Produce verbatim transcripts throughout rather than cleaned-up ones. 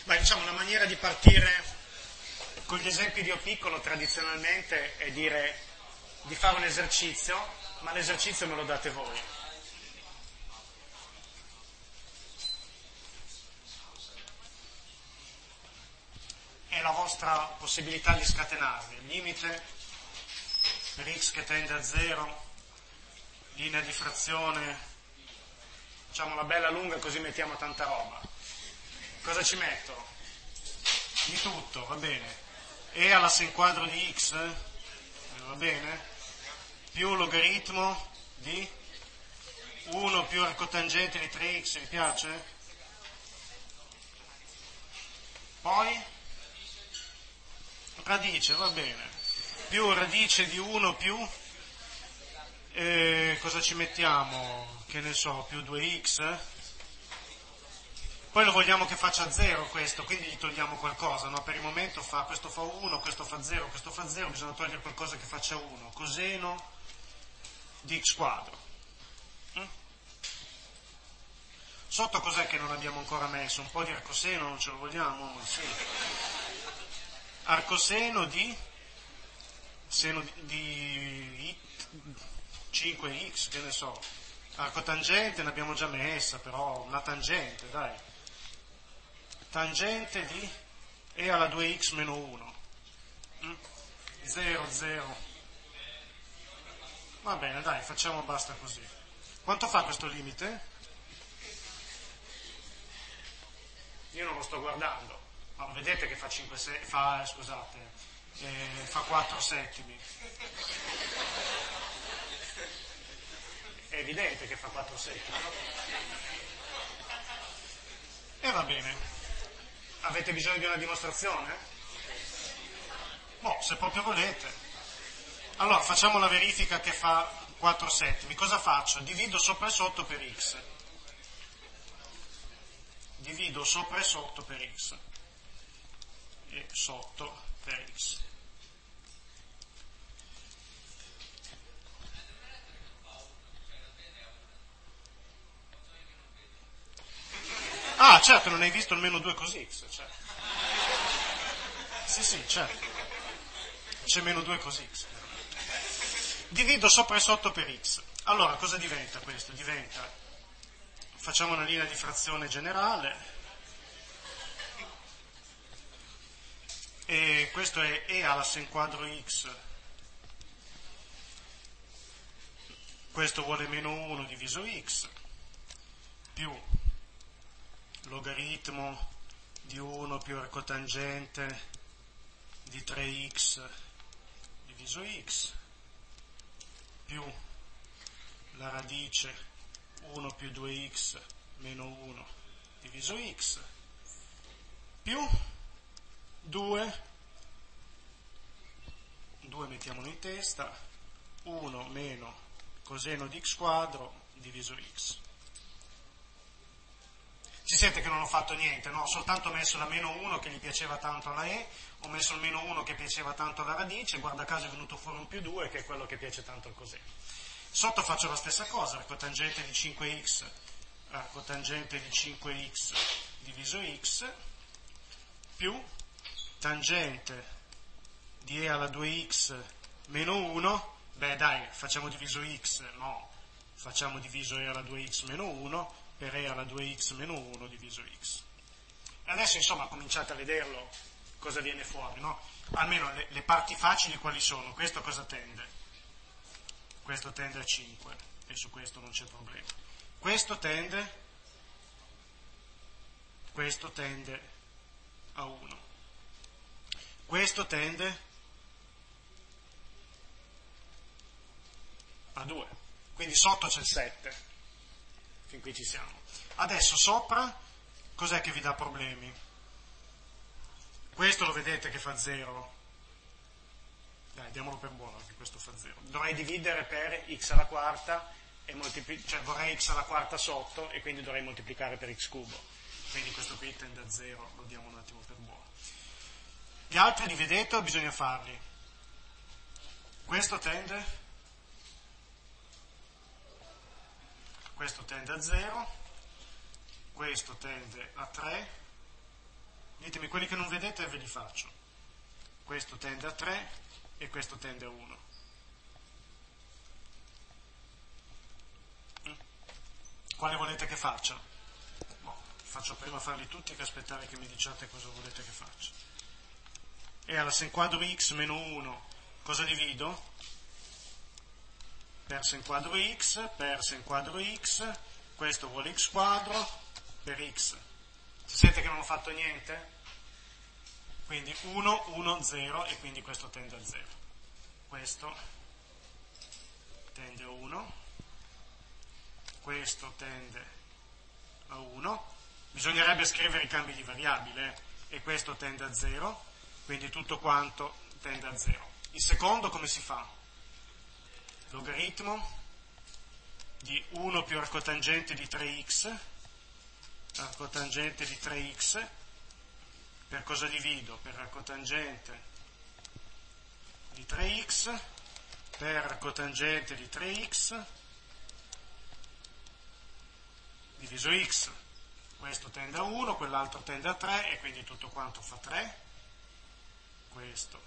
Beh, diciamo, una maniera di partire con gli esempi di O piccolo tradizionalmente è dire di fare un esercizio, ma l'esercizio me lo date voi. È la vostra possibilità di scatenarvi. Limite per x che tende a zero, linea di frazione, facciamola bella lunga così mettiamo tanta roba. Cosa ci metto? Di tutto, va bene. E alla sen quadro di x, va bene? Più logaritmo di uno più arcotangente di tre x, vi piace? Poi radice, va bene. Più radice di uno più, eh, cosa ci mettiamo? Che ne so, più due x? Poi lo vogliamo che faccia zero questo, quindi gli togliamo qualcosa, no? Per il momento fa, questo fa uno, questo fa zero, questo fa zero, bisogna togliere qualcosa che faccia uno. Coseno di x quadro. Mm? Sotto cos'è che non abbiamo ancora messo? Un po' di arcoseno, non ce lo vogliamo? Ma sì. Arcoseno di, seno di, di cinque x, che ne so. Arcotangente ne abbiamo già messa, però una tangente, dai. Tangente di e alla due x meno uno. Mm? zero, zero. Va bene, dai, facciamo basta così. Quanto fa questo limite? Io non lo sto guardando. Ma vedete che fa cinque, sei, fa, scusate, eh, fa quattro settimi. È evidente che fa quattro settimi, no? E va bene. Avete bisogno di una dimostrazione? Boh, se proprio volete. Allora, facciamo la verifica che fa quattro settimi. Cosa faccio? Divido sopra e sotto per x. Divido sopra e sotto per x. E sotto per x. Ah, certo, non hai visto il meno due così x, certo. Sì, sì, certo. C'è meno due così x. Divido sopra e sotto per x. Allora, cosa diventa questo? Diventa, facciamo una linea di frazione generale, e questo è e alla sen quadro x, questo vuole meno uno diviso x, più logaritmo di uno più arcotangente di tre x diviso x, più la radice uno più due x meno uno diviso x, più due, due mettiamolo in testa, uno meno coseno di x quadro diviso x. Si sente che non ho fatto niente, no? Ho soltanto messo la meno uno che gli piaceva tanto alla e, ho messo il meno uno che piaceva tanto alla radice, guarda caso è venuto fuori un più due che è quello che piace tanto al coseno. Sotto faccio la stessa cosa, arcotangente di cinque x, arcotangente di cinque x diviso x, più tangente di e alla due x meno uno, beh dai, facciamo diviso x, no, facciamo diviso e alla due x meno uno, per e alla due x meno uno diviso x. E adesso insomma cominciate a vederlo cosa viene fuori, no? Almeno le, le parti facili quali sono? Questo cosa tende? Questo tende a cinque e su questo non c'è problema. Questo tende, questo tende a uno. Questo tende a due. Quindi sotto c'è il sette. Fin qui ci siamo. Adesso sopra, cos'è che vi dà problemi? Questo lo vedete che fa zero? Dai, diamolo per buono che questo fa zero. Dovrei dividere per x alla quarta, e moltipli- cioè vorrei x alla quarta sotto, e quindi dovrei moltiplicare per x cubo. Quindi questo qui tende a zero, lo diamo un attimo per buono. Gli altri li vedete o bisogna farli? Questo tende? Questo tende a zero, questo tende a tre, Ditemi quelli che non vedete e ve li faccio. Questo tende a tre e questo tende a uno. Quale volete che faccia? Boh, faccio prima farli tutti che aspettare che mi diciate cosa volete che faccia. E alla sen quadro x meno uno cosa divido? Per sen quadro x, per sen quadro x, questo vuole x quadro, per x. Si sente che non ho fatto niente? Quindi uno, uno, zero e quindi questo tende a zero. Questo tende a uno, questo tende a uno. Bisognerebbe scrivere i cambi di variabile, eh? E questo tende a zero, quindi tutto quanto tende a zero. Il secondo come si fa? Logaritmo di uno più arcotangente di tre x, arcotangente di tre x, per cosa divido? Per arcotangente di tre x, per arcotangente di tre x, diviso x. Questo tende a uno, quell'altro tende a tre e quindi tutto quanto fa tre. Questo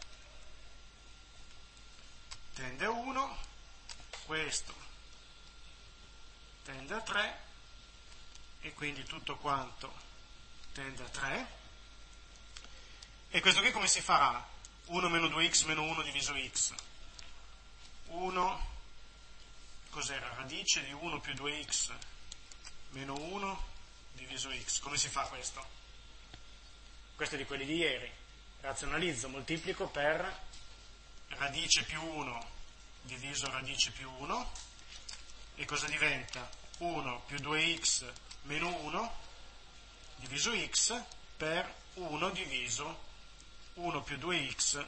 tende a uno, questo tende a tre e quindi tutto quanto tende a tre. E questo qui come si farà? uno meno due x meno uno diviso x. uno, cos'era? Radice di uno più due x meno uno diviso x. Come si fa questo? Questo è di quelli di ieri. Razionalizzo, moltiplico per radice più uno diviso radice più uno. E cosa diventa? uno più due x meno uno diviso x per uno diviso uno più due x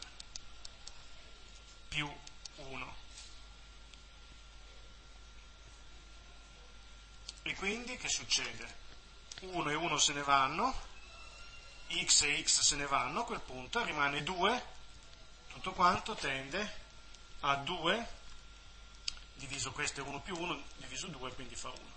più uno. E quindi che succede? uno e uno se ne vanno, x e x se ne vanno, a quel punto rimane due, tutto quanto tende a due diviso questo è uno più uno diviso due, quindi fa uno.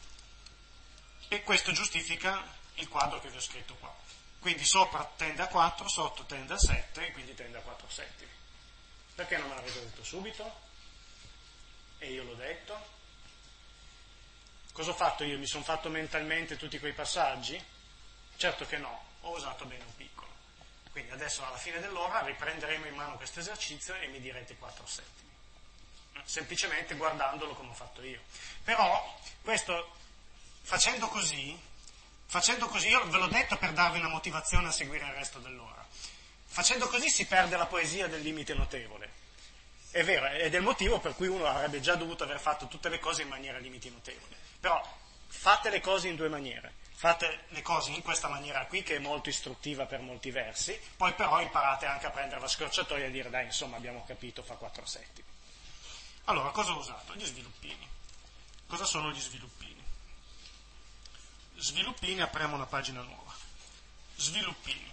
E questo giustifica il quadro che vi ho scritto qua. Quindi sopra tende a quattro, sotto tende a sette e quindi tende a quattro settimi. Perché non me l'avete detto subito? E io l'ho detto. Cosa ho fatto io? Mi sono fatto mentalmente tutti quei passaggi? Certo che no, ho usato bene un piccolo. Quindi adesso alla fine dell'ora riprenderemo in mano questo esercizio e mi direte quattro settimi. Semplicemente guardandolo come ho fatto io. Però questo, facendo così, facendo così, io ve l'ho detto per darvi una motivazione a seguire il resto dell'ora. Facendo così si perde la poesia del limite notevole. È vero, ed è il motivo per cui uno avrebbe già dovuto aver fatto tutte le cose in maniera limiti notevole. Però fate le cose in due maniere. Fate le cose in questa maniera qui, che è molto istruttiva per molti versi, poi però imparate anche a prendere la scorciatoia e dire, dai, insomma, abbiamo capito, fa quattro settimi. Allora, cosa ho usato? Gli sviluppini. Cosa sono gli sviluppini? Sviluppini, apriamo una pagina nuova. Sviluppini.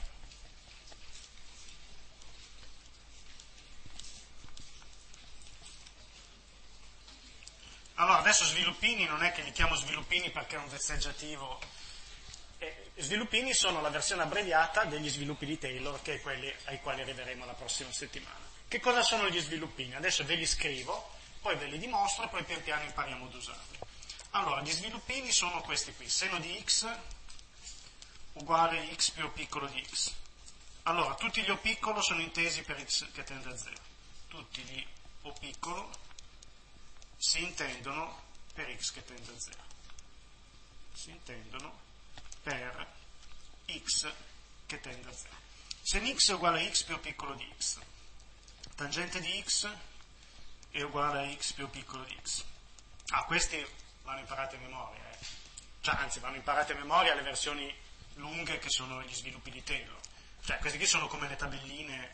Allora, adesso sviluppini non è che li chiamo sviluppini perché è un vezzeggiativo. Eh, sviluppini sono la versione abbreviata degli sviluppi di Taylor, che è quelli ai quali arriveremo la prossima settimana. Che cosa sono gli sviluppini? Adesso ve li scrivo, poi ve li dimostro e poi pian piano impariamo ad usarli. Allora, gli sviluppini sono questi qui. Seno di x uguale x più o piccolo di x. Allora, tutti gli o piccolo sono intesi per x che tende a zero. Tutti gli o piccolo si intendono per x che tende a zero. Si intendono per x che tende a zero. Se x è uguale a x più o piccolo di x, tangente di x è uguale a x più o piccolo di x. Ah, questi vanno imparati a memoria, eh. Cioè, anzi, vanno imparati a memoria le versioni lunghe che sono gli sviluppi di Taylor. Cioè, questi qui sono come le tabelline,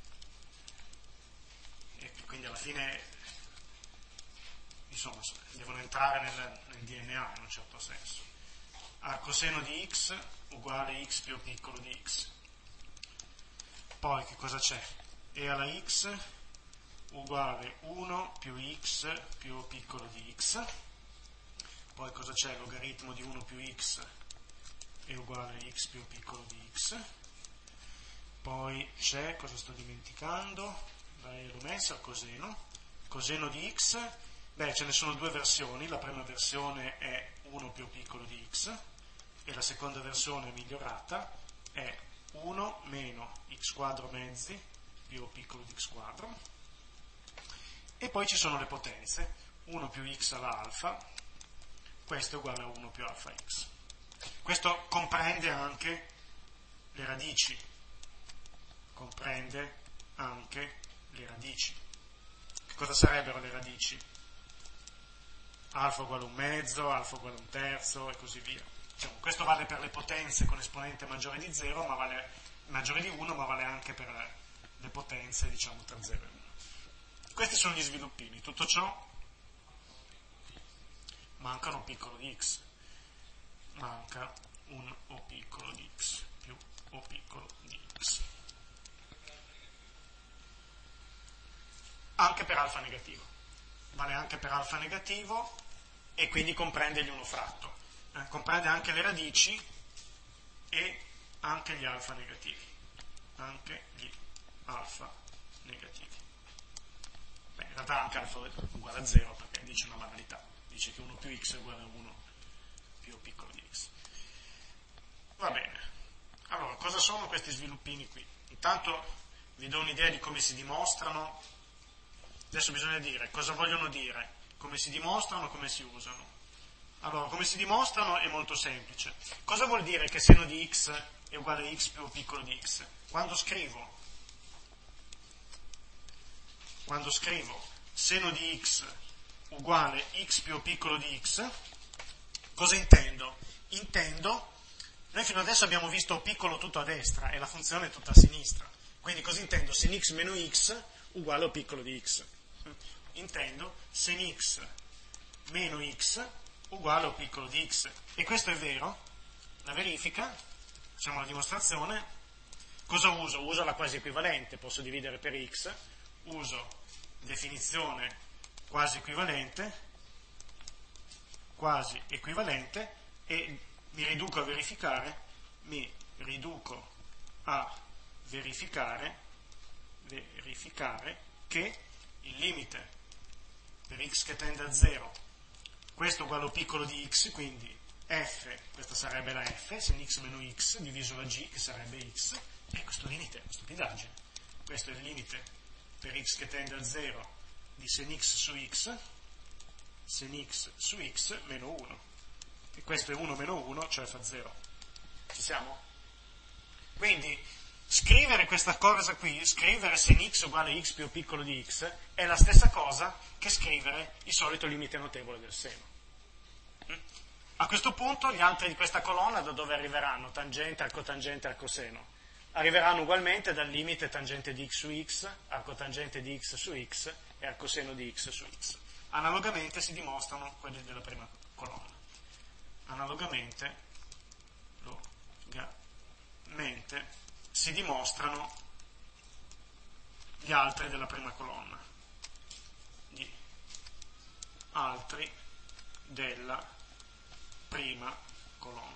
e quindi alla fine insomma, devono entrare nel, nel D N A in un certo senso. Arcoseno di x uguale x più o piccolo di x. Poi che cosa c'è? E alla x uguale uno più x più o piccolo di x. Poi cosa c'è? Logaritmo di uno più x è uguale a x più o piccolo di x. poi c'è, cosa sto dimenticando? Dai, l'ho messa, il coseno. Coseno di x, beh, ce ne sono due versioni, la prima versione è uno più piccolo di x e la seconda versione migliorata è uno meno x quadro mezzi più o piccolo di x quadro. E poi ci sono le potenze, uno più x alla alfa, questo è uguale a uno più alfa x. Questo comprende anche le radici, comprende anche le radici. Che cosa sarebbero le radici? Alfa uguale un mezzo, alfa uguale un terzo e così via. Diciamo, questo vale per le potenze con esponente maggiore di zero, ma vale, maggiore di uno, ma vale anche per le potenze, diciamo, tra zero e uno. Questi sono gli sviluppini. Tutto ciò manca un o piccolo di x. Manca un o piccolo di x più o piccolo di x. Anche per alfa negativo. Vale anche per alfa negativo e quindi comprende gli uno fratto. Eh, comprende anche le radici e anche gli alfa negativi. Anche gli alfa negativi. Beh, in realtà anche alfa uguale a zero perché dice una banalità. Dice che uno più x è uguale a uno più o piccolo di x. Va bene. Allora, cosa sono questi sviluppini qui? Intanto vi do un'idea di come si dimostrano. Adesso bisogna dire cosa vogliono dire, come si dimostrano, come si usano. Allora, come si dimostrano è molto semplice. Cosa vuol dire che seno di x è uguale a x più o piccolo di x? Quando scrivo, quando scrivo seno di x uguale x più o piccolo di x, cosa intendo? Intendo, noi fino adesso abbiamo visto o piccolo tutto a destra e la funzione è tutta a sinistra. Quindi cosa intendo? Sen x meno x uguale o piccolo di x. Intendo sen x meno x uguale o piccolo di x. E questo è vero. La verifica, facciamo la dimostrazione. Cosa uso? Uso la quasi equivalente, posso dividere per x, uso definizione quasi equivalente, quasi equivalente e mi riduco a verificare, mi riduco a verificare, verificare che il limite per x che tende a zero, questo uguale o piccolo di x, quindi f, questa sarebbe la f, sen x meno x diviso la g, che sarebbe x, e questo limite è una stupidaggine. Questo è il limite per x che tende a zero di sen x su x, sen x su x meno uno. E questo è uno meno uno, cioè fa zero. Ci siamo? Quindi scrivere questa cosa qui, scrivere sen x uguale x più o piccolo di x, è la stessa cosa che scrivere il solito limite notevole del seno. A questo punto gli altri di questa colonna da dove arriveranno? Tangente, arcotangente, arcoseno. Arriveranno ugualmente dal limite tangente di x su x, arcotangente di x su x e arcoseno di x su x. Analogamente si dimostrano quelli della prima colonna. Analogamente, logamente, si dimostrano gli altri della prima colonna. Gli altri della prima colonna.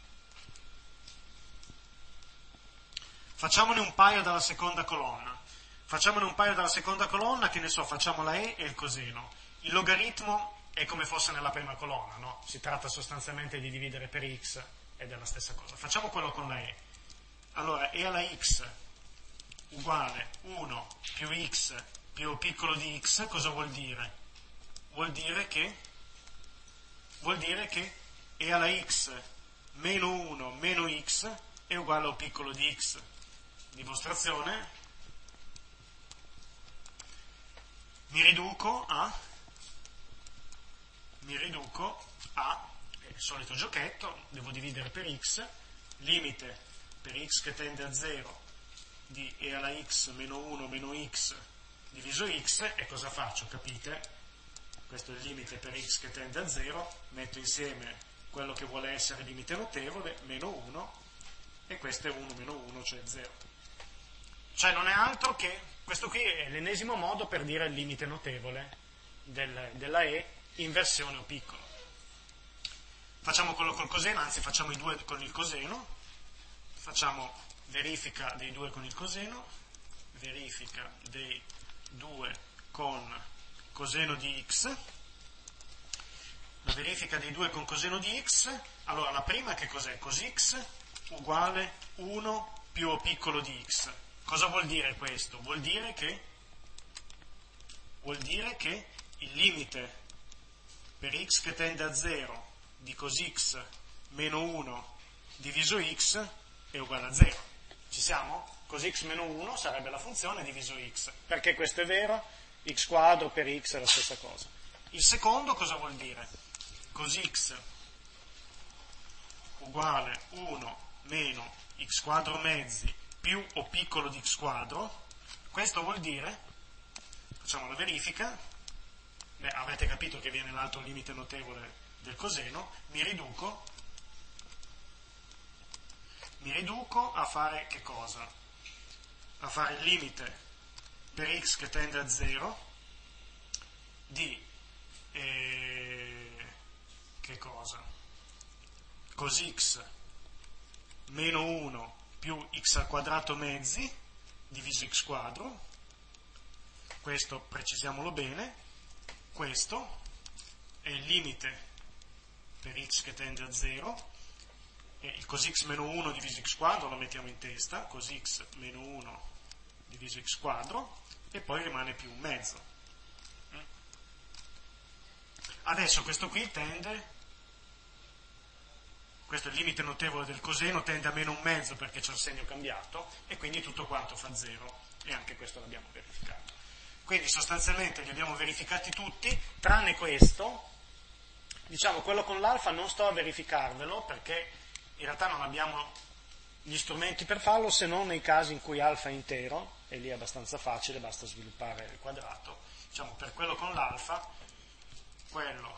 Facciamone un paio dalla seconda colonna. Facciamone un paio dalla seconda colonna, che ne so, facciamo la e e il coseno. Il logaritmo è come fosse nella prima colonna, no? Si tratta sostanzialmente di dividere per x ed è la stessa cosa. Facciamo quello con la e. Allora, e alla x uguale uno più x più o piccolo di x, cosa vuol dire? Vuol dire che vuol dire che e alla x meno uno meno x è uguale o piccolo di x. Dimostrazione. Mi riduco a mi riduco a il solito giochetto, devo dividere per x, limite per x che tende a zero di e alla x meno uno meno x diviso x, e cosa faccio? Capite? Questo è il limite per x che tende a zero, metto insieme quello che vuole essere limite notevole, meno uno, e questo è uno meno uno, cioè zero. Cioè non è altro che, questo qui è l'ennesimo modo per dire il limite notevole del, della e in versione o piccolo. Facciamo quello col coseno, anzi facciamo i due con il coseno, facciamo verifica dei due con il coseno, verifica dei due con coseno di x, la verifica dei due con coseno di x, allora la prima che cos'è? Cosx uguale uno più o piccolo di x. Cosa vuol dire questo? Vuol dire che, vuol dire che il limite per x che tende a zero di cosx meno uno diviso x è uguale a zero. Ci siamo? Cosx meno uno sarebbe la funzione diviso x. Perché questo è vero? X quadro per x è la stessa cosa. Il secondo cosa vuol dire? Cosx uguale uno meno x quadro mezzi più o piccolo di x quadro. Questo vuol dire, facciamo la verifica, beh, avete capito che viene l'altro limite notevole del coseno, mi riduco, mi riduco a fare che cosa? A fare il limite per x che tende a zero di eh, che cosa? Cosx meno uno più x al quadrato mezzi diviso x quadro, questo precisiamolo bene, questo è il limite per x che tende a zero, e il cosx meno uno diviso x quadro lo mettiamo in testa, cosx meno uno diviso x quadro, e poi rimane più un mezzo. Adesso questo qui tende, questo è il limite notevole del coseno, tende a meno un mezzo perché c'è il segno cambiato, e quindi tutto quanto fa zero, e anche questo l'abbiamo verificato. Quindi sostanzialmente li abbiamo verificati tutti, tranne questo. Diciamo, quello con l'alfa non sto a verificarvelo, perché in realtà non abbiamo gli strumenti per farlo, se non nei casi in cui alfa è intero, e lì è abbastanza facile, basta sviluppare il quadrato. Diciamo, per quello con l'alfa, quello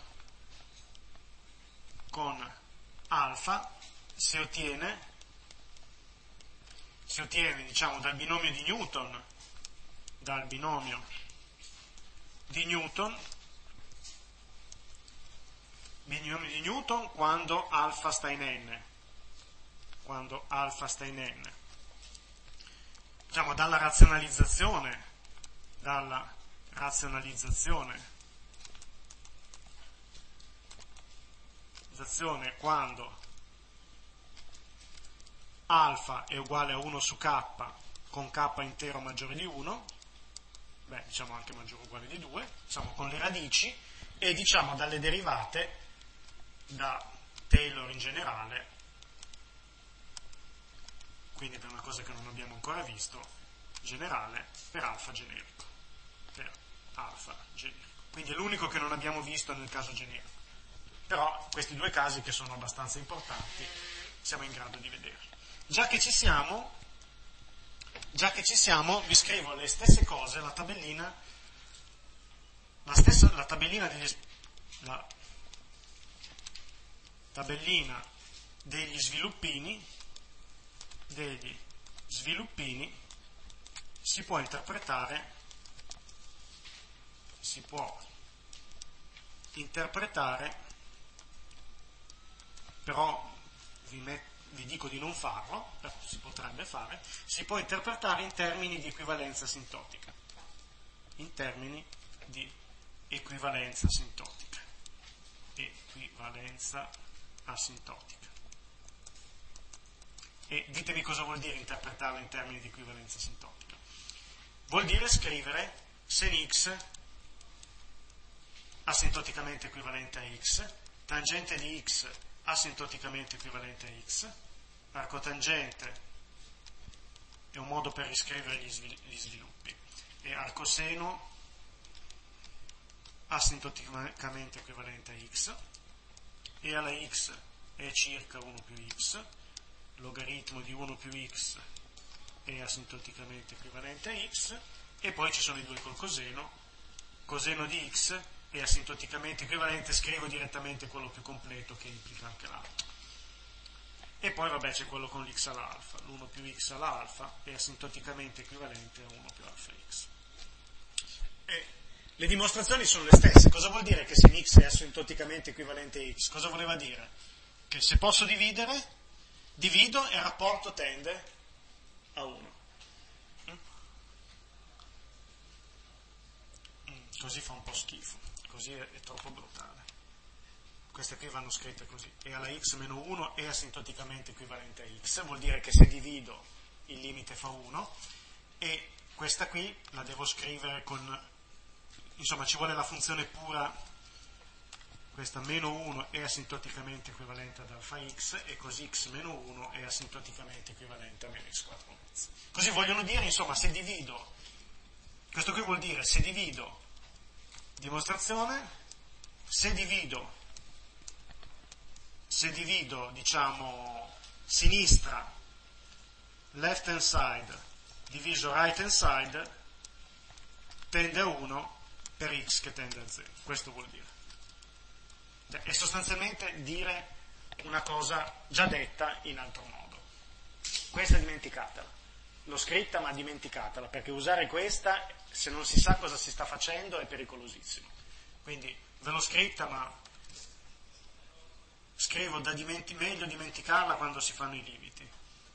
con alfa si ottiene, si ottiene, diciamo, dal binomio di Newton, dal binomio di Newton, binomio di Newton quando alfa sta in n, quando alfa sta in n, diciamo dalla razionalizzazione, dalla razionalizzazione, quando alfa è uguale a uno su k con k intero maggiore di uno, beh, diciamo anche maggiore o uguale di due, diciamo con le radici, e diciamo dalle derivate da Taylor in generale, quindi da una cosa che non abbiamo ancora visto, generale per alfa generico, per alfa generico. Quindi è l'unico che non abbiamo visto nel caso generico. Però questi due casi, che sono abbastanza importanti, siamo in grado di vederli. Già che ci siamo, già che ci siamo, vi scrivo le stesse cose, la tabellina, la stessa, la tabellina degli, la tabellina degli sviluppini, degli sviluppini si può interpretare, si può interpretare, però vi, met, vi dico di non farlo, però si potrebbe fare, si può interpretare in termini di equivalenza asintotica, in termini di equivalenza asintotica, equivalenza asintotica. E ditemi cosa vuol dire interpretarla in termini di equivalenza asintotica. Vuol dire scrivere sen x asintoticamente equivalente a x, tangente di x asintoticamente equivalente a x, arcotangente è un modo per riscrivere gli, svil- gli sviluppi, e arcoseno asintoticamente equivalente a x, e alla x è circa uno più x, logaritmo di uno più x è asintoticamente equivalente a x, e poi ci sono i due col coseno, coseno di x è asintoticamente equivalente, scrivo direttamente quello più completo che implica anche l'altro. E poi vabbè c'è quello con l'x all'alfa, l'uno più x all'alfa è asintoticamente equivalente a uno più alfa x. E le dimostrazioni sono le stesse. Cosa vuol dire che sen x è asintoticamente equivalente a x? Cosa voleva dire? Che se posso dividere, divido e il rapporto tende così fa un po' schifo, così è, è troppo brutale. Queste qui vanno scritte così: e alla x meno uno è asintoticamente equivalente a x, vuol dire che se divido il limite fa uno, e questa qui la devo scrivere con, insomma ci vuole la funzione pura, questa meno uno è asintoticamente equivalente ad alfa x, e così x meno uno è asintoticamente equivalente a meno x quattro mezzo. Così vogliono dire, insomma, se divido, questo qui vuol dire se divido, dimostrazione, se divido, se divido, diciamo, sinistra, left hand side, diviso right hand side, tende a uno per x che tende a zero. Questo vuol dire. Cioè, è sostanzialmente dire una cosa già detta in altro modo. Questa dimenticatela. L'ho scritta ma dimenticatela, perché usare questa, se non si sa cosa si sta facendo, è pericolosissimo. Quindi ve l'ho scritta, ma scrivo da dimenti- meglio dimenticarla quando si fanno i limiti.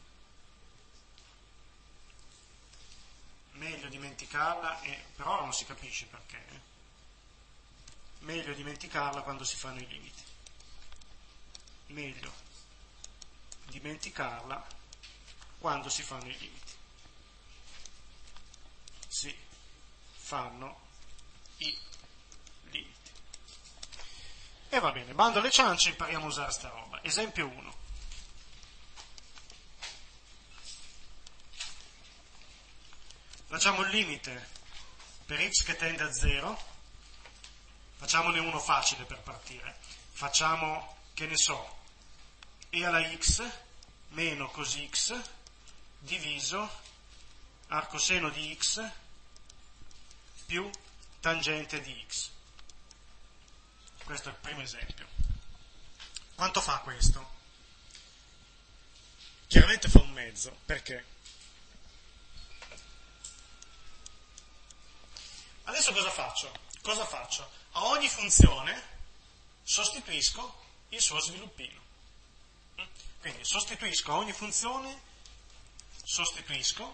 Meglio dimenticarla, e, però non si capisce perché. Eh. Meglio dimenticarla quando si fanno i limiti. Meglio dimenticarla quando si fanno i limiti. Si fanno i limiti. E va bene, bando alle ciance, impariamo a usare sta roba. Esempio uno. Facciamo il limite per x che tende a zero. Facciamone uno facile per partire. Facciamo, che ne so, e alla x meno cos x diviso arcoseno di x più tangente di x. Questo è il primo esempio. Quanto fa questo? Chiaramente fa un mezzo. Perché? Adesso cosa faccio? Cosa faccio? A ogni funzione sostituisco il suo sviluppino. Quindi sostituisco a ogni funzione, sostituisco,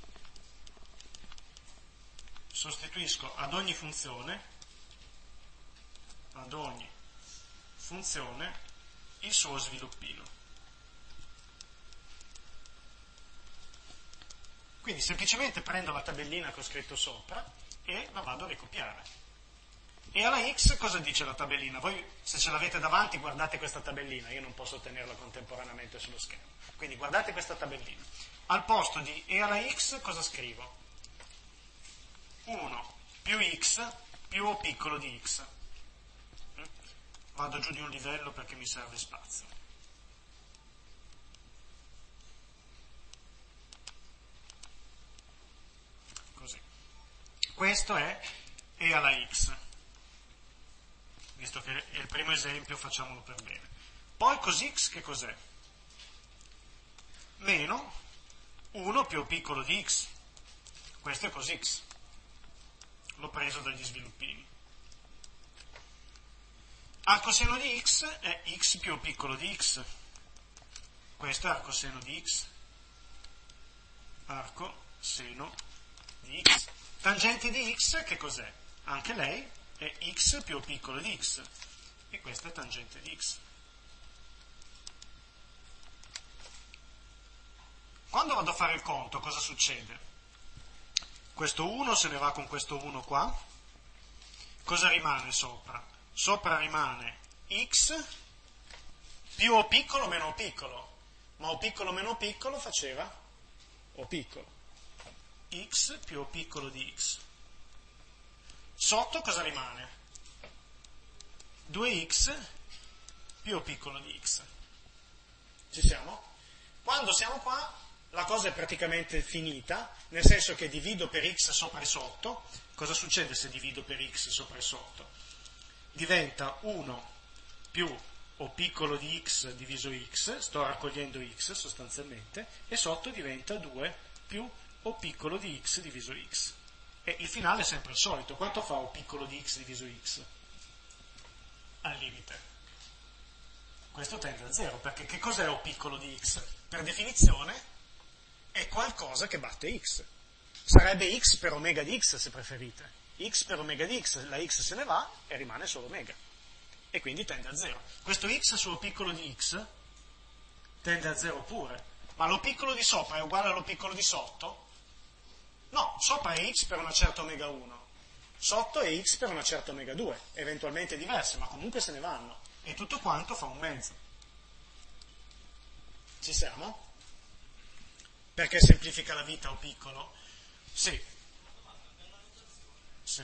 sostituisco ad ogni funzione, ad ogni funzione il suo sviluppino. Quindi semplicemente prendo la tabellina che ho scritto sopra e la vado a ricopiare. E alla x cosa dice la tabellina? Voi, se ce l'avete davanti, guardate questa tabellina, io non posso tenerla contemporaneamente sullo schermo. Quindi guardate questa tabellina. Al posto di e alla x cosa scrivo? uno più x più o piccolo di x. Vado giù di un livello perché mi serve spazio. Così. Questo è e alla x. Visto che è il primo esempio, facciamolo per bene. Poi cos x che cos'è? Meno uno più o piccolo di x. Questo è cos x. L'ho preso dagli sviluppini. Arcoseno di x è x più o piccolo di x. Questo è arcoseno di x. Arcoseno di x. Tangente di x che cos'è? Anche lei è x più o piccolo di x, e questa è tangente di x. Quando vado a fare il conto, cosa succede? Questo uno se ne va con questo uno qua. Cosa rimane sopra? Sopra rimane x più o piccolo meno o piccolo, ma o piccolo meno o piccolo faceva o piccolo. X più o piccolo di x. Sotto cosa rimane? due x più o piccolo di x. Ci siamo? Quando siamo qua, la cosa è praticamente finita, nel senso che divido per x sopra e sotto. Cosa succede se divido per x sopra e sotto? Diventa uno più o piccolo di x diviso x, sto raccogliendo x sostanzialmente, e sotto diventa due più o piccolo di x diviso x. E il finale è sempre il solito. Quanto fa o piccolo di x diviso x? Al limite. Questo tende a zero, perché che cos'è o piccolo di x? Per definizione è qualcosa che batte x. Sarebbe x per omega di x, se preferite. x per omega di x, la x se ne va e rimane solo omega, e quindi tende a zero. Questo x su O piccolo di x tende a zero pure, ma l'O piccolo di sopra è uguale all'O piccolo di sotto? No, sopra è x per una certa omega uno, sotto è x per una certa omega due, eventualmente diverse, ma comunque se ne vanno, e tutto quanto fa un mezzo. Ci siamo? Perché semplifica la vita O piccolo? Sì. Sì.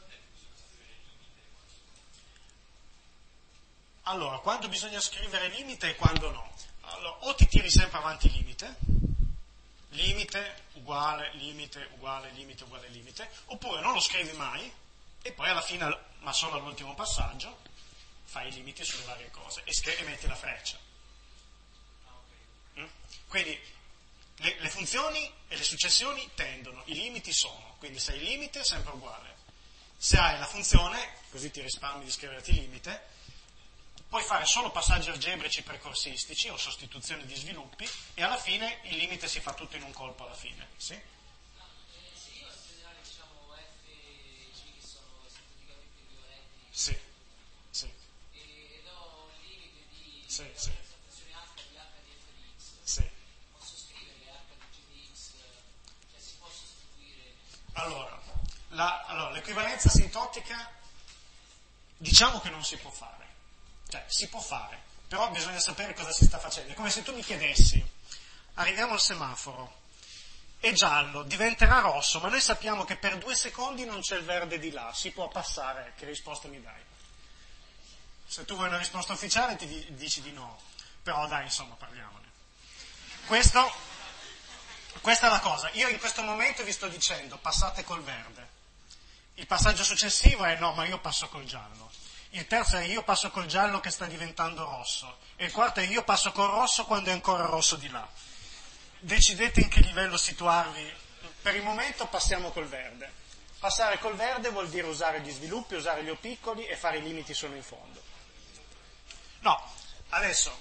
Allora, quando bisogna scrivere limite e quando no? Allora, o ti tiri sempre avanti limite, limite uguale, limite uguale, limite uguale, limite, oppure non lo scrivi mai e poi alla fine, ma solo all'ultimo passaggio, fai i limiti sulle varie cose e, scri- e metti la freccia. Mm? Quindi le, le funzioni e le successioni tendono, i limiti sono, quindi se hai il limite è sempre uguale. Se hai la funzione, così ti risparmi di scriverti limite, puoi fare solo passaggi algebrici precorsistici o sostituzione di sviluppi e alla fine il limite si fa tutto in un colpo alla fine. Sì? No, eh, se io in generale diciamo F e G che sono esteticamente equivalenti, Sì, sì, e do il limite di sì, della sì, rappresentazione H di H di F di X, sì. posso scrivere H di G di X, cioè si può sostituire. Allora, la, allora, l'equivalenza sintotica diciamo che non si può fare. Cioè, si può fare, però bisogna sapere cosa si sta facendo. È come se tu mi chiedessi, arriviamo al semaforo, è giallo, diventerà rosso, ma noi sappiamo che per due secondi non c'è il verde di là, si può passare, che risposta mi dai? Se tu vuoi una risposta ufficiale ti di- dici di no, però dai, insomma, parliamone. Questo, questa è la cosa, io in questo momento vi sto dicendo, passate col verde. Il passaggio successivo è no, ma io passo col giallo. Il terzo è io passo col giallo che sta diventando rosso. E il quarto è io passo col rosso quando è ancora rosso di là. Decidete in che livello situarvi. Per il momento passiamo col verde. Passare col verde vuol dire usare gli sviluppi, usare gli O piccoli e fare i limiti solo in fondo. No, adesso,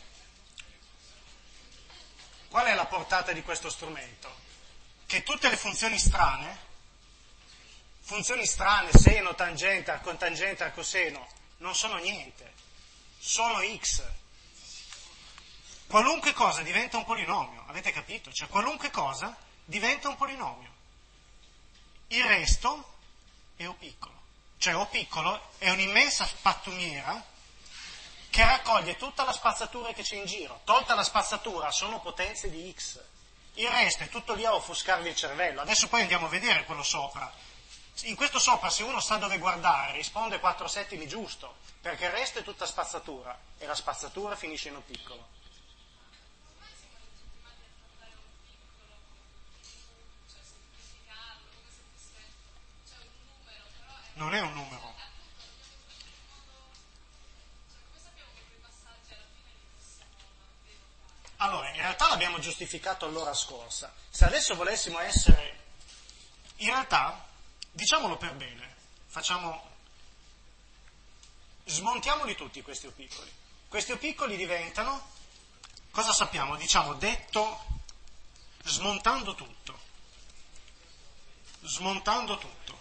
qual è la portata di questo strumento? Che tutte le funzioni strane, funzioni strane, seno, tangente, arcotangente, arcoseno, non sono niente, sono x. Qualunque cosa diventa un polinomio, avete capito? Cioè qualunque cosa diventa un polinomio. Il resto è O piccolo. Cioè O piccolo è un'immensa pattumiera che raccoglie tutta la spazzatura che c'è in giro. Tolta la spazzatura sono potenze di x. Il resto è tutto lì a offuscarvi il cervello. Adesso poi andiamo a vedere quello sopra. In questo sopra, se uno sa dove guardare, risponde quattro settimi giusto, perché il resto è tutta spazzatura, e la spazzatura finisce in O piccolo. Non è un numero. Allora, in realtà l'abbiamo giustificato all'ora scorsa. Se adesso volessimo essere... In realtà... Diciamolo per bene, facciamo, smontiamoli tutti questi O piccoli. Questi O piccoli diventano, cosa sappiamo? Diciamo detto, smontando tutto, smontando tutto.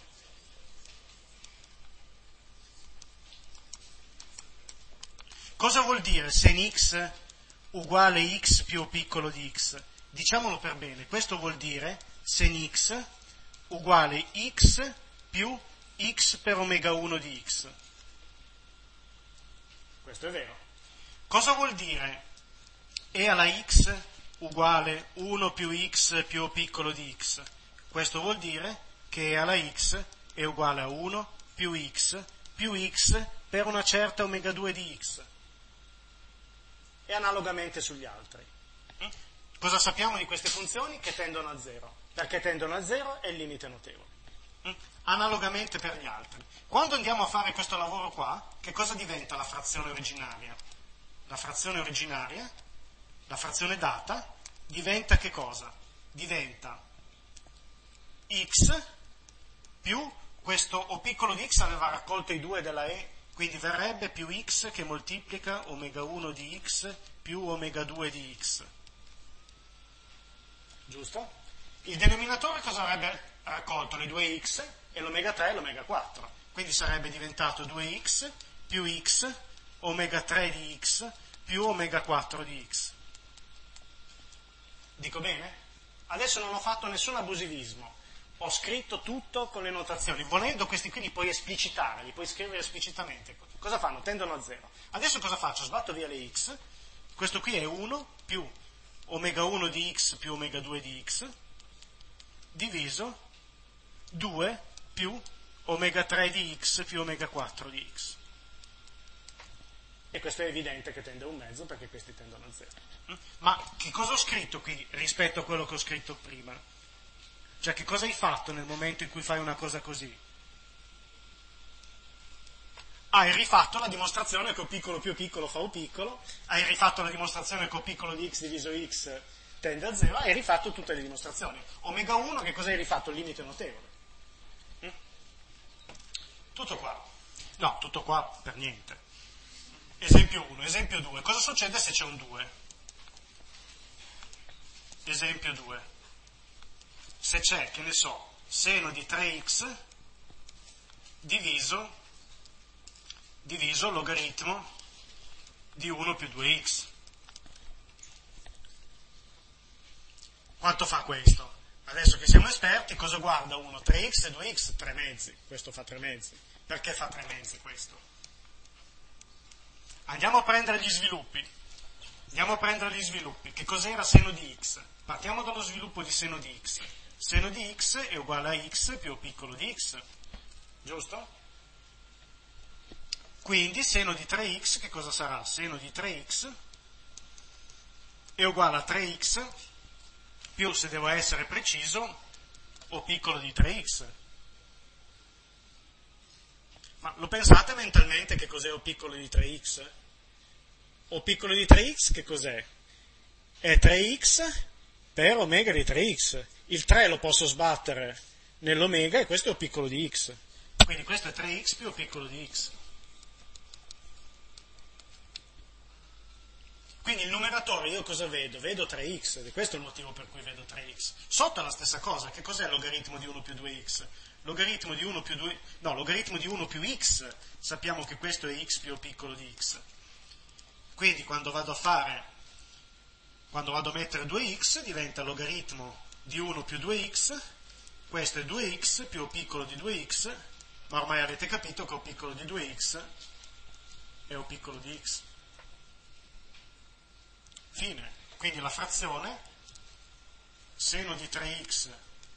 Cosa vuol dire sen x uguale x più O piccolo di x? Diciamolo per bene, questo vuol dire sen x uguale x più x per omega uno di x. Questo è vero. Cosa vuol dire e alla x uguale uno più x più O piccolo di x? Questo vuol dire che e alla x è uguale a uno più x più x per una certa omega due di x. E analogamente sugli altri. Cosa sappiamo di queste funzioni? Che tendono a zero. Perché tendono a zero è il limite notevole. Mm? Analogamente per gli altri. Quando andiamo a fare questo lavoro qua, che cosa diventa la frazione originaria? La frazione originaria, la frazione data, diventa che cosa? Diventa x più questo O piccolo di x aveva raccolto i due della e, quindi verrebbe più x che moltiplica omega uno di x più omega due di x. Giusto? Il denominatore cosa avrebbe raccolto? Le due x e l'omega tre e l'omega quattro. Quindi sarebbe diventato due x più x, omega tre di x, più omega quattro di x. Dico bene? Adesso non ho fatto nessun abusivismo. Ho scritto tutto con le notazioni. Volendo questi qui li puoi esplicitare, li puoi scrivere esplicitamente. Cosa fanno? Tendono a zero. Adesso cosa faccio? Sbatto via le x. Questo qui è uno più omega uno di x più omega due di x, diviso due più omega tre di x più omega quattro di x. E questo è evidente che tende a un mezzo perché questi tendono a zero. Ma che cosa ho scritto qui rispetto a quello che ho scritto prima? Cioè, che cosa hai fatto nel momento in cui fai una cosa così? Hai rifatto la dimostrazione che O piccolo più piccolo fa O piccolo, hai rifatto la dimostrazione che O piccolo di x diviso x tende a zero, hai rifatto tutte le dimostrazioni. Omega uno, che cosa hai rifatto? Il limite notevole. Mm? Tutto qua. No, tutto qua per niente. Esempio uno, esempio due. Cosa succede se c'è un due? Esempio due. Se c'è, che ne so, seno di tre x diviso, diviso logaritmo di uno più due x. Quanto fa questo? Adesso che siamo esperti, cosa guarda uno? tre x e due x? tre mezzi. Questo fa tre mezzi. Perché fa tre mezzi questo? Andiamo a prendere gli sviluppi. Andiamo a prendere gli sviluppi. Che cos'era seno di x? Partiamo dallo sviluppo di seno di x. Seno di x è uguale a x più O piccolo di x. Giusto? Quindi seno di tre x che cosa sarà? Seno di tre x è uguale a tre x più, se devo essere preciso, O piccolo di tre x. Ma lo pensate mentalmente che cos'è O piccolo di tre x? O piccolo di tre x che cos'è? È tre x per omega di tre x. Il tre lo posso sbattere nell'omega e questo è O piccolo di x. Quindi questo è tre x più O piccolo di x. Quindi il numeratore io cosa vedo? Vedo tre x, ed è questo il motivo per cui vedo tre x. Sotto è la stessa cosa, che cos'è il logaritmo di uno più due x? Logaritmo di uno più due, no, logaritmo di uno più x, sappiamo che questo è x più O piccolo di x. Quindi quando vado a fare, quando vado a mettere due x, diventa logaritmo di uno più due x, questo è due x più O piccolo di due x, ma ormai avete capito che O piccolo di due x è O piccolo di x. Fine. Quindi la frazione seno di tre x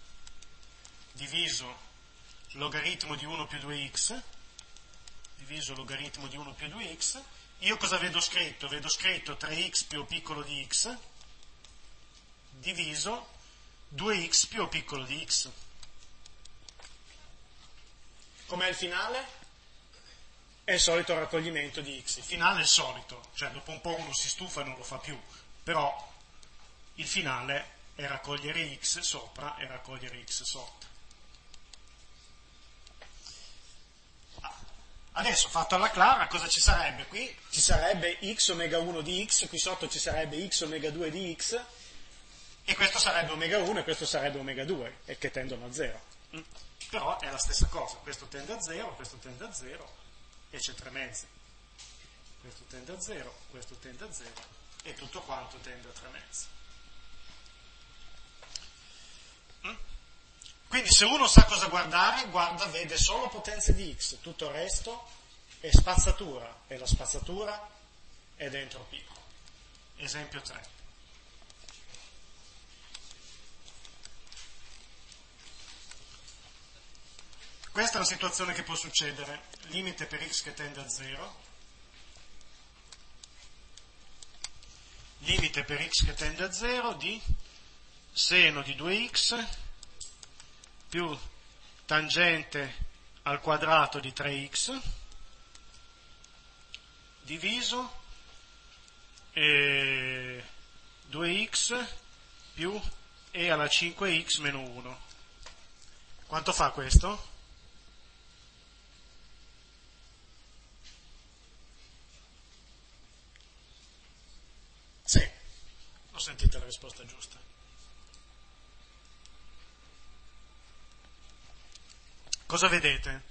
diviso logaritmo di uno più due x diviso logaritmo di uno più due x, io cosa vedo scritto? Vedo scritto tre x più O piccolo di x diviso due x più O piccolo di x. Com'è il finale? È il solito raccoglimento di x. Il finale è il solito, cioè dopo un po' uno si stufa e non lo fa più, però il finale è raccogliere x sopra e raccogliere x sotto. Adesso, fatto alla clara, cosa ci sarebbe qui? Ci sarebbe x omega uno di x, qui sotto ci sarebbe x omega due di x, e questo sarebbe omega uno e questo sarebbe omega due, e che tendono a zero. Però è la stessa cosa, questo tende a zero, questo tende a zero, e c'è tre mezzi. Questo tende a zero, questo tende a zero, e tutto quanto tende a tre mezzi. Quindi se uno sa cosa guardare, guarda, vede solo potenze di x, tutto il resto è spazzatura, e la spazzatura è dentro piccolo. Esempio tre. Questa è una situazione che può succedere, limite per x che tende a zero, limite per x che tende a zero di seno di due x più tangente al quadrato di tre x diviso eh, due x più e alla cinque x meno uno. Quanto fa questo? Sì, ho sentito la risposta giusta. cosa vedete?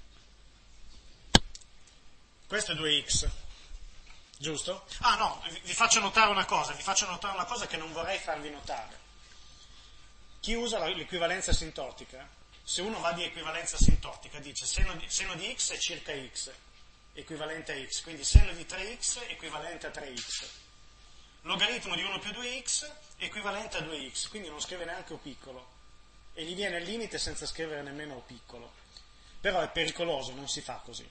Questo è due x, giusto? Ah no, vi faccio notare una cosa, vi faccio notare una cosa che non vorrei farvi notare. Chi usa l'equivalenza asintotica, se uno va di equivalenza asintotica, dice seno di, seno di x è circa x, equivalente a x, quindi seno di tre x equivalente a tre x. Logaritmo di uno più due x equivalente a due x, quindi non scrive neanche O piccolo, e gli viene il limite senza scrivere nemmeno O piccolo. Però è pericoloso, non si fa così.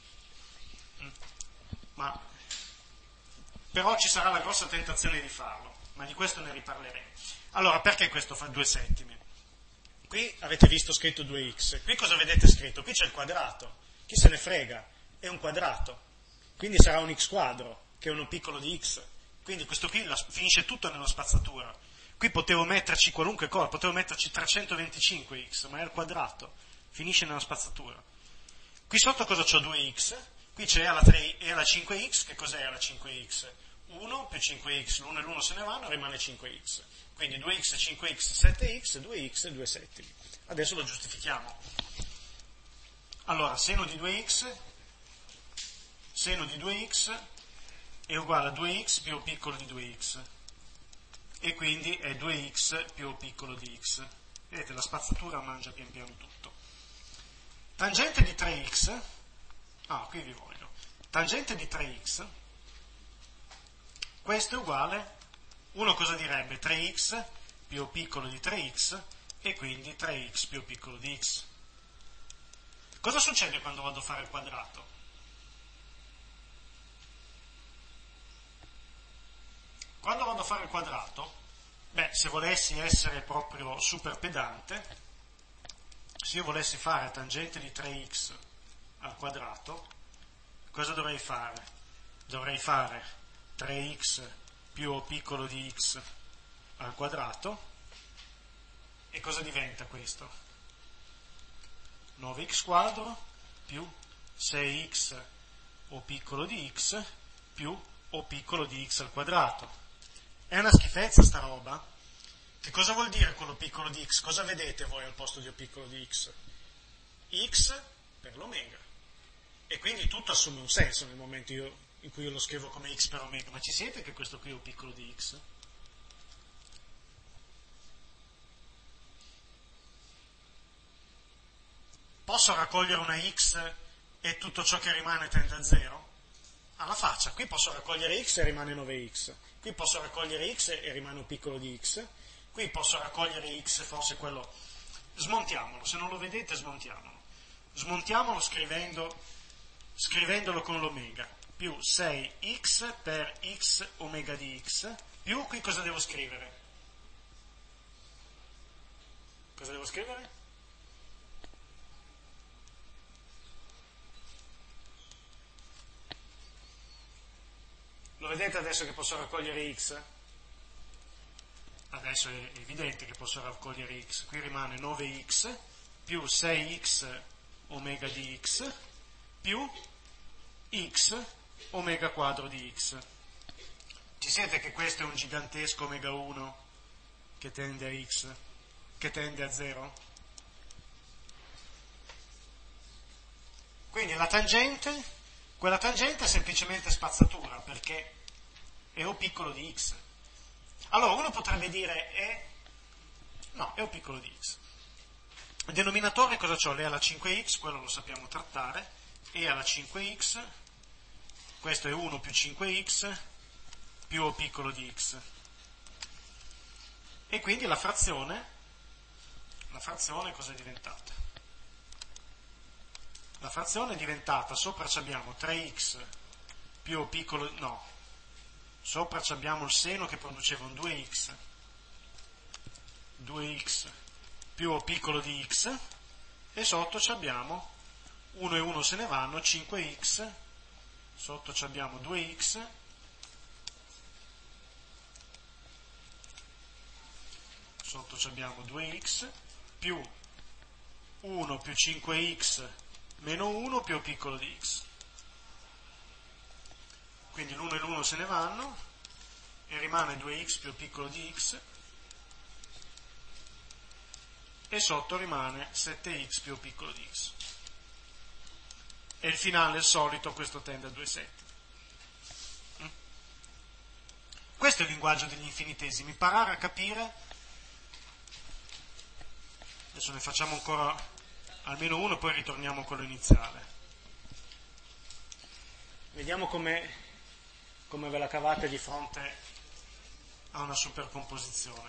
Ma, però ci sarà la grossa tentazione di farlo, ma di questo ne riparleremo. Allora, perché questo fa due settimi? Qui avete visto scritto due x, qui cosa vedete scritto? Qui c'è il quadrato, chi se ne frega, è un quadrato, quindi sarà un x quadro, che è uno piccolo di x, quindi questo qui la, finisce tutto nella spazzatura. Qui potevo metterci qualunque cosa, potevo metterci trecentoventicinque x, ma è il quadrato, finisce nella spazzatura. Qui sotto cosa c'ho? due x, qui c'è E alla, tre, E alla cinque x, che cos'è E alla cinque x? uno più cinque x, l'uno e l'uno se ne vanno, rimane cinque x. Quindi due x, cinque x, sette x, due x e due settimi. Adesso lo giustifichiamo. Allora, seno di due x, seno di due x è uguale a due x più O piccolo di due x. E quindi è due x più O piccolo di x. Vedete, la spazzatura mangia pian piano tutto. Tangente di tre x, ah, qui vi voglio. Tangente di tre x, questo è uguale, uno cosa direbbe? tre x più O piccolo di tre x e quindi tre x più O piccolo di x. Cosa succede quando vado a fare il quadrato? Quando vado a fare il quadrato, beh, se volessi essere proprio super pedante, se io volessi fare tangente di tre x al quadrato, cosa dovrei fare? Dovrei fare tre x più O piccolo di x al quadrato, e cosa diventa questo? nove x quadro più sei x O piccolo di x più O piccolo di x al quadrato. È una schifezza sta roba? Che cosa vuol dire quello piccolo di x? Cosa vedete voi al posto di O piccolo di x? X per l'omega. E quindi tutto assume un senso nel momento io, in cui io lo scrivo come x per omega. Ma ci siete che questo qui è O piccolo di x? Posso raccogliere una x e tutto ciò che rimane tende a zero? Alla faccia, qui posso raccogliere x e rimane nove x, qui posso raccogliere x e rimane O piccolo di x, qui posso raccogliere x, forse quello... Smontiamolo, se non lo vedete smontiamolo. Smontiamolo scrivendo, scrivendolo con l'omega, più sei x per x omega di x, più qui cosa devo scrivere? Cosa devo scrivere? Lo vedete adesso che posso raccogliere x? Adesso è evidente che posso raccogliere x. Qui rimane nove x più sei x omega di x più x omega quadro di x. Ci siete che questo è un gigantesco omega uno che tende a x, che tende a zero? Quindi la tangente, quella tangente è semplicemente spazzatura, perché è O piccolo di x. Allora uno potrebbe dire è, no, è O piccolo di x. Il denominatore cosa c'ho? E alla cinque x, quello lo sappiamo trattare, E alla cinque x, questo è uno più cinque x più O piccolo di x. E quindi la frazione, la frazione cosa è diventata? La frazione è diventata, sopra abbiamo tre x più O piccolo, no, sopra abbiamo il seno che produceva un due x, due x più O piccolo di x, e sotto abbiamo uno e uno se ne vanno, cinque x, sotto abbiamo due x, sotto abbiamo due x, più uno più cinque x meno uno più O piccolo di x. Quindi l'uno e l'uno se ne vanno e rimane due x più O piccolo di x, e sotto rimane sette x più O piccolo di x. e il finale è il solito, questo tende a due settimi. Questo è il linguaggio degli infinitesimi, imparare a capire. Adesso ne facciamo ancora almeno uno, poi ritorniamo a quello iniziale. Vediamo come, come ve la cavate di fronte a una supercomposizione.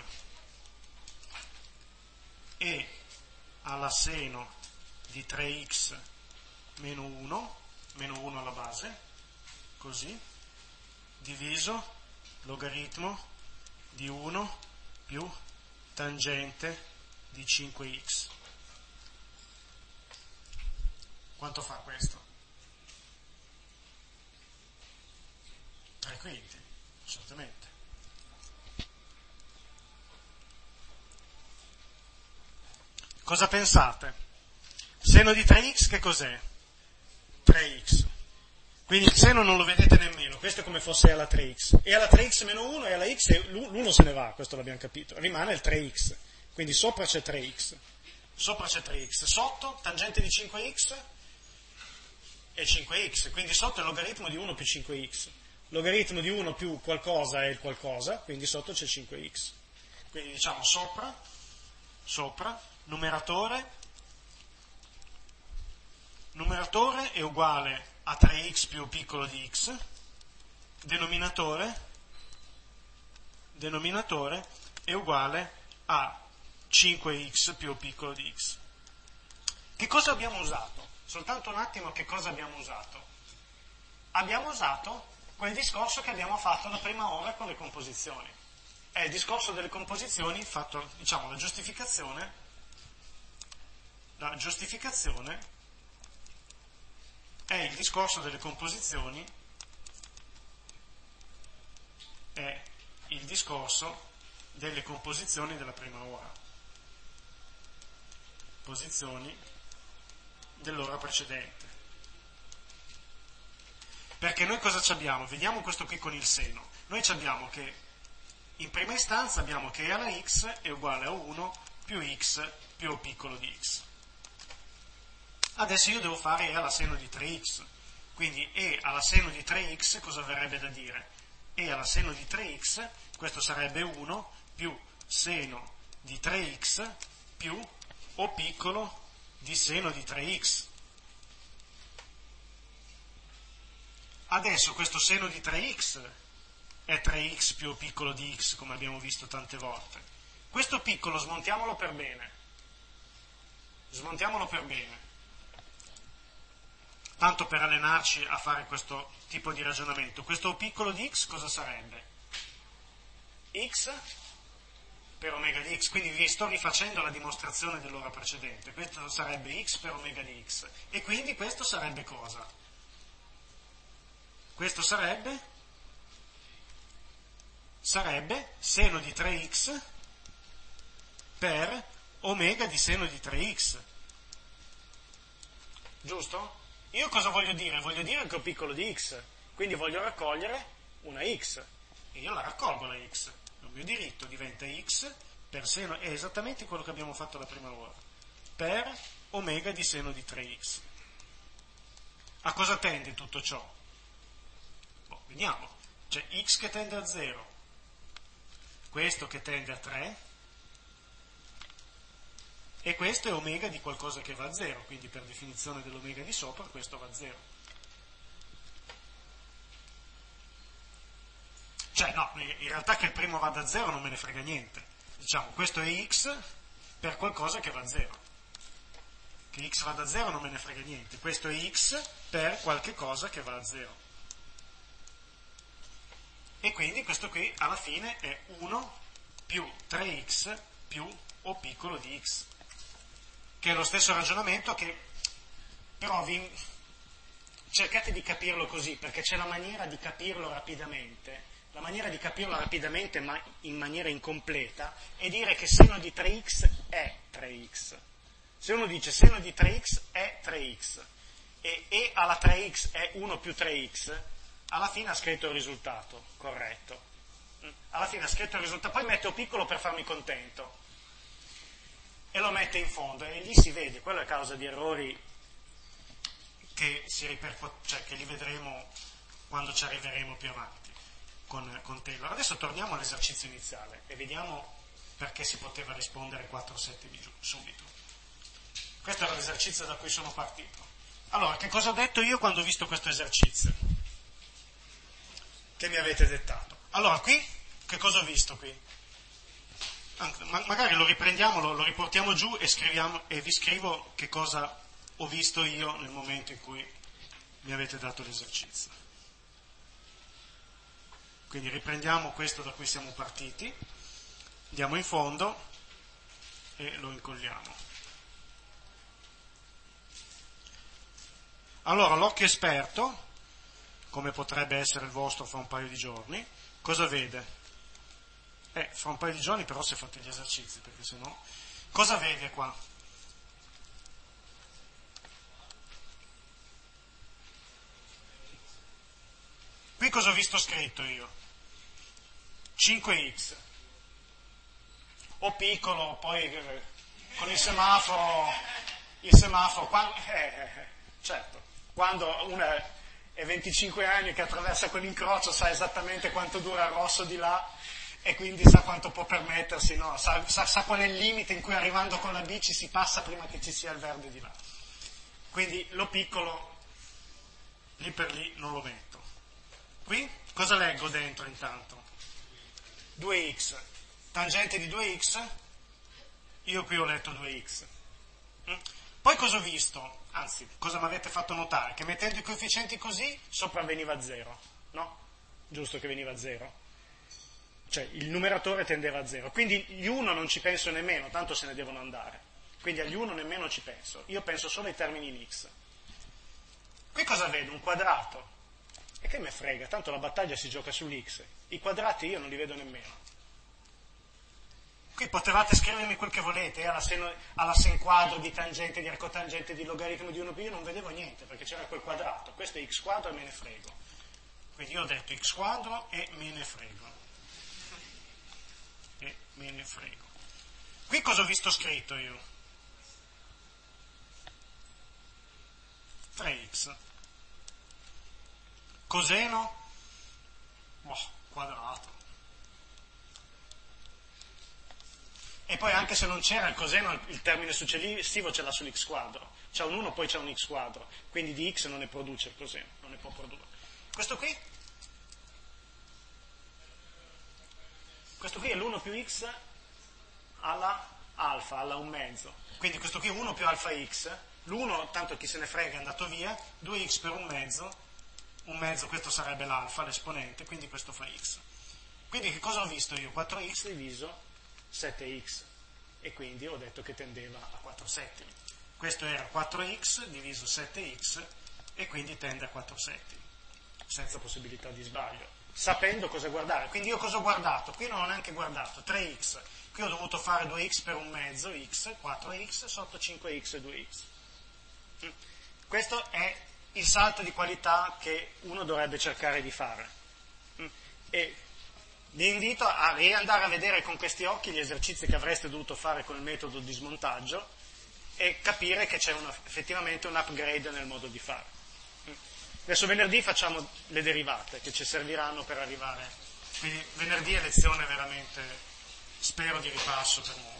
E alla seno di tre x meno uno, meno uno alla base, così, diviso logaritmo di uno più tangente di cinque x. Quanto fa questo? tre quinti, certamente. Cosa pensate? Seno di tre x che cos'è? tre x. Quindi il seno non lo vedete nemmeno, questo è come fosse alla tre x. E alla tre x meno uno e alla x e l'uno se ne va, questo l'abbiamo capito. Rimane il tre x. Quindi sopra c'è tre x. Sopra c'è tre x. Sotto, tangente di cinque x e cinque x. Quindi sotto è il logaritmo di uno più cinque x. Logaritmo di uno più qualcosa è il qualcosa, quindi sotto c'è cinque x. Quindi diciamo sopra, sopra, numeratore, numeratore è uguale a tre x più piccolo di x, denominatore, denominatore è uguale a cinque x più piccolo di x. Che cosa abbiamo usato? Soltanto un attimo, che cosa abbiamo usato? Abbiamo usato quel discorso che abbiamo fatto la prima ora con le composizioni. È il discorso delle composizioni fatto, diciamo, la giustificazione, la giustificazione è il discorso delle composizioni, è il discorso delle composizioni della prima ora, posizioni dell'ora precedente. Perché noi cosa ci abbiamo? Vediamo questo qui con il seno. Noi ci abbiamo che, in prima istanza abbiamo che e alla x è uguale a uno più x più o piccolo di x. Adesso io devo fare e alla seno di tre x, quindi e alla seno di tre x cosa verrebbe da dire? E alla seno di tre x, questo sarebbe uno più seno di tre x più o piccolo di seno di tre x. Adesso questo seno di tre x è tre x più o piccolo di x, come abbiamo visto tante volte. Questo piccolo smontiamolo per bene. Smontiamolo per bene. Tanto per allenarci a fare questo tipo di ragionamento. Questo piccolo di x cosa sarebbe? X per omega di x, quindi vi sto rifacendo la dimostrazione dell'ora precedente. Questo sarebbe x per omega di x. E quindi questo sarebbe cosa? Questo sarebbe? Sarebbe seno di tre x per omega di seno di tre x. Giusto? Io cosa voglio dire? Voglio dire che ho piccolo di x, quindi voglio raccogliere una x. E io la raccolgo la x. Il mio diritto diventa x per seno, è esattamente quello che abbiamo fatto la prima ora, per omega di seno di tre x. A cosa tende tutto ciò? Boh, vediamo. C'è x che tende a zero, questo che tende a tre, e questo è omega di qualcosa che va a zero, quindi per definizione dell'omega di sopra questo va a zero. Cioè no, in realtà che il primo vada a zero non me ne frega niente. Diciamo, questo è x per qualcosa che va a zero. Che x vada a zero non me ne frega niente. Questo è x per qualche cosa che va a zero. E quindi questo qui alla fine è uno più tre x più o piccolo di x. Che è lo stesso ragionamento che, però vi cercate di capirlo così, perché c'è la maniera di capirlo rapidamente, la maniera di capirlo rapidamente ma in maniera incompleta è dire che seno di tre x è tre x. Se uno dice seno di tre x è tre x e e alla tre x è uno più tre x, alla fine ha scritto il risultato corretto. Alla fine ha scritto il risultato, poi mette o piccolo per farmi contento. E lo mette in fondo e lì si vede, quello è causa di errori che, si ripercuot- cioè, che li vedremo quando ci arriveremo più avanti con, con Taylor. Adesso torniamo all'esercizio iniziale e vediamo perché si poteva rispondere quattro sette di giù, subito. Questo era l'esercizio da cui sono partito. Allora, che cosa ho detto io quando ho visto questo esercizio? Che mi avete dettato? Allora, qui, che cosa ho visto qui? Ma, magari lo riprendiamo, lo, lo riportiamo giù e, scriviamo, e vi scrivo che cosa ho visto io nel momento in cui mi avete dato l'esercizio. Quindi riprendiamo questo da cui siamo partiti, andiamo in fondo e lo incolliamo. Allora, l'occhio esperto, come potrebbe essere il vostro fra un paio di giorni, cosa vede? Eh, fra un paio di giorni però si è fatti gli esercizi, perché sennò... Cosa vede qua? Qui cosa ho visto scritto io? cinque x. O piccolo, poi eh, con il semaforo, il semaforo, quando, eh, certo, quando uno è venticinque anni che attraversa quell'incrocio sa esattamente quanto dura il rosso di là e quindi sa quanto può permettersi, no? sa, sa, sa qual è il limite in cui arrivando con la bici si passa prima che ci sia il verde di là. Quindi lo piccolo lì per lì non lo metto. Qui cosa leggo dentro intanto? due x. Tangente di due x? Io qui ho letto due x. Poi cosa ho visto? Anzi, cosa mi avete fatto notare? Che mettendo i coefficienti così, sopra veniva zero, no? Giusto che veniva zero. Cioè, il numeratore tendeva a zero. Quindi gli uno non ci penso nemmeno, tanto se ne devono andare. Quindi agli uno nemmeno ci penso. Io penso solo ai termini in x. Qui cosa vedo? Un quadrato. E che me frega, tanto la battaglia si gioca sull'x. I quadrati io non li vedo nemmeno. Qui potevate scrivermi quel che volete, alla sen, alla sen quadro di tangente, di arcotangente, di logaritmo di uno più, io non vedevo niente, perché c'era quel quadrato. Questo è x quadro e me ne frego. Quindi io ho detto x quadro e me ne frego. E me ne frego. Qui cosa ho visto scritto io? tre x. Coseno? Boh, quadrato. E poi anche se non c'era il coseno, il termine successivo ce l'ha sull'x quadro. C'è un uno, poi c'è un x quadro. Quindi di x non ne produce il coseno, non ne può produrre. Questo qui? Questo qui è l'uno più x alla alfa, alla un mezzo. Quindi questo qui è uno più alfa x. L'uno, tanto chi se ne frega, è andato via. due x per un mezzo. Un mezzo, questo sarebbe l'alfa, l'esponente, quindi questo fa x. Quindi che cosa ho visto io? quattro x diviso sette x. E quindi ho detto che tendeva a quattro settimi. Questo era quattro x diviso sette x e quindi tende a quattro settimi. Senza possibilità di sbaglio. Sapendo cosa guardare. Quindi io cosa ho guardato? Qui non ho neanche guardato. tre x. Qui ho dovuto fare due x per un mezzo, x, quattro x, sotto cinque x e due x. Questo è il salto di qualità che uno dovrebbe cercare di fare. E vi invito a riandare a vedere con questi occhi gli esercizi che avreste dovuto fare con il metodo di smontaggio e capire che c'è una, effettivamente un upgrade nel modo di fare. Adesso venerdì facciamo le derivate che ci serviranno per arrivare. Quindi venerdì è lezione veramente, spero, di ripasso per noi.